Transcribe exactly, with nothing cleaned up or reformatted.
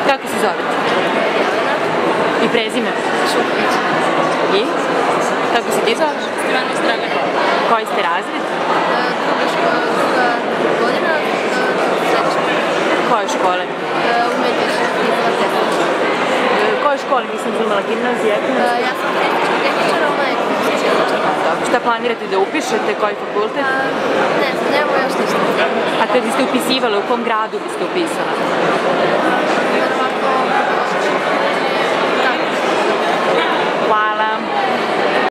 Kako se zovete? I prezime? Šuković. I? Kako se ti zoveš? Stevanović Dragana. Koji ste razred? Druga škola, druga godina, srednja škola. Koje škole? Umetiš, Nikola Tesla. Koje škole nisam imala gimnazija? Ja sam turistički tehničar, ona je ekonomski tehničar. Šta planirate da upišete? Koji fakultet? Ne znam, nemamo još ništa. A kad biste upisivali, u kom gradu biste upisala? Verovatno